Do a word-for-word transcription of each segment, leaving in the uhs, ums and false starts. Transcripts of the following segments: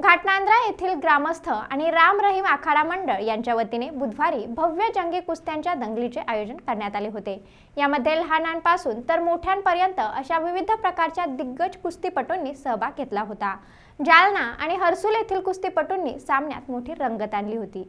घाटनांद्रा येथील ग्रामस्थ आणि राम रहीम आखाडा मंडळ यांच्या वतीने बुधवारी भव्य जंगी कुस्त्यांच्या दंगलीचे आयोजन करण्यात आले होते। यामध्ये लहानांपासून तर मोठ्यांपर्यंत अशा विविध प्रकारच्या दिग्गज कुस्तीपटूंनी सहभाग घेतला होता। जालना आणि हर्सुल येथील कुस्तीपटूंनी सामन्यात मोठी रंगत आणली होती।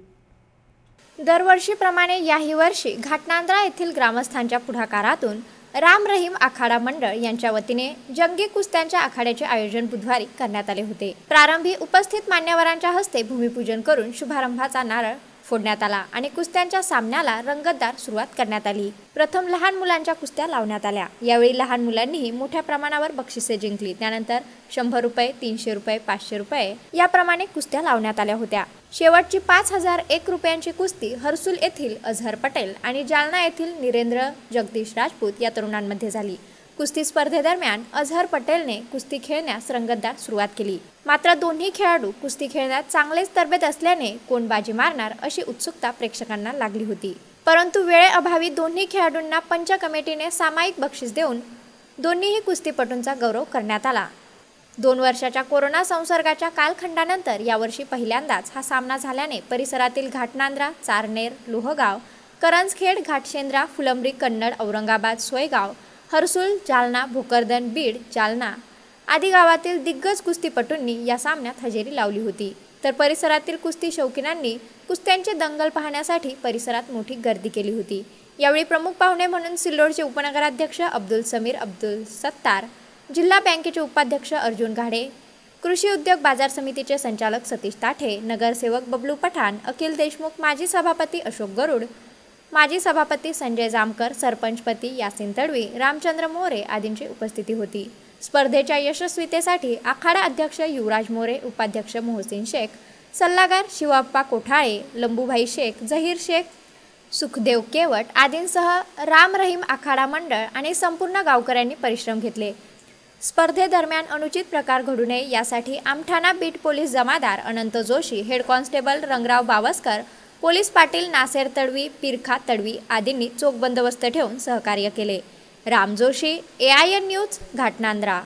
दरवर्षीप्रमाणे याही वर्षी घाटनांद्रा येथील ग्रामस्थांच्या पुढाकारातून राम रहीम आखाडा मंडळ यांच्या वतीने जंगी कुस्त्यांच्या आखाड्याचे आयोजन बुधवारी करण्यात आले होते। प्रारंभी उपस्थित मान्यवरांच्या हस्ते भूमिपूजन करून शुभारंभाचा नारळ फोडण्यात आला आणि कुस्त्यांच्या सामन्याला रंगतदार सुरुवात करण्यात आली। प्रथम लहान मुलांच्या कुस्त्या लावण्यात आल्या। यावेळी लहान मुलांनीही मोठ्या प्रमाणावर बक्षिसे जिंकली। त्यानंतर शंभर रुपये, तीनशे रुपये, पाचशे रुपये याप्रमाणे कुस्त्या लावण्यात आल्या होत्या। शेवटची पाच हजार एक रुपयांची कुस्ती हर्सुल येथील अझहर पटेल आणि जालना येथील निरेंद्र जगदीश राजपूत या तरुणांमध्ये झाली। कुस्ती स्पर्धेदरम्यान अझहर पटेलने कुस्ती खेळण्यास रंगतदार सुरुवात केली। मात्र दोन्ही खेळाडू कुस्ती खेळण्यात चांगलेच तरबेज असल्याने कोण बाजी मारणार अशी उत्सुकता प्रेक्षकांना लागली होती। परंतु वेळेअभावी दोन्ही खेळाडूंना पंच कमिटीने सामायिक बक्षीस देऊन दोन्हीही कुस्तीपटूंचा गौरव करण्यात आला। दोन वर्षाच्या कोरोना संसर्गाच्या कालखंडानंतर यावर्षी पहिल्यांदाच हा सामना झाल्याने परिसरातील घाटनांद्रा, चारनेर, लोहगाव, करंजखेड, घाटशेंद्रा, फुलंब्री, कन्नड, औरंगाबाद, सोयगाव, हर्सुल, जालना, भोकरदन, बीड, जालना आदी गावातील दिग्गज कुस्तीपटूंनी या सामन्यात हजेरी लावली होती। तर परिसरातील कुस्ती शौकीनांनी कुस्त्यांचे दंगल पाहण्यासाठी परिसरात मोठी गर्दी केली होती। यावेळी प्रमुख पाहुणे म्हणून सिल्लोडचे उपनगराध्यक्ष अब्दुल समीर अब्दुल सत्तार, जिल्हा बँकेचे उपाध्यक्ष अर्जुन घाडे, कृषी उद्योग बाजार समितीचे संचालक सतीश ताठे, नगरसेवक बबलू पठाण, अखिल देशमुख, माजी सभापती अशोक गरुड, माजी सभापती संजय जामकर, सरपंचपती यासिन तडवी, रामचंद्र मोरे आदींची उपस्थिती होती। स्पर्धेच्या यशस्वीतेसाठी आखाडा अध्यक्ष युवराज मोरे, उपाध्यक्ष मोहसिन शेख, सल्लागार शिवाप्पा कोठाळे, लंबूभाई शेख, जहीर शेख, सुखदेव केवट आदींसह राम रहीम आखाडा मंडळ आणि संपूर्ण गावकऱ्यांनी परिश्रम घेतले। स्पर्धेदरम्यान अनुचित प्रकार घडू नये यासाठी आमठाणा बीट पोलीस जमादार Anant Joshi, head constable Rangrao Bawaskar, police Patil Naser Tadvi, Pirkha Tadvi आदींनी चोख बंदोबस्त ठेवून सहकार्य केले। Ram Joshi, A I N news, Ghatnandra.